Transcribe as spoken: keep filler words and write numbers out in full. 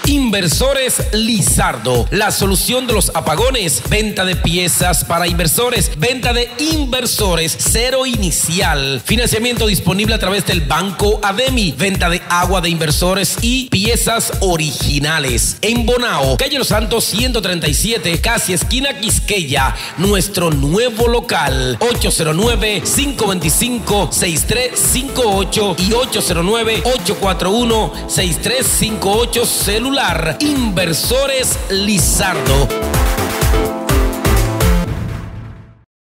Inversores Lizardo, la solución de los apagones, venta de piezas para inversores, venta de inversores, cero inicial, financiamiento disponible a través del Banco Ademi, venta de agua de inversores y piezas originales. En Bonao, calle Los Santos ciento treinta y siete, casi esquina Quisqueya, nuestro nuevo local, ocho cero nueve, cinco dos cinco, seis tres cinco ocho y ocho cero nueve, ocho cuatro uno, seis tres cinco ocho, celular. Inversores Lizardo.